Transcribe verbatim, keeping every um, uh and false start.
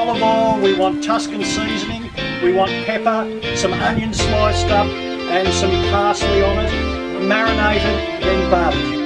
olive oil, we want Tuscan seasoning, we want pepper, some onion sliced up and some parsley on it, marinated, then barbecue.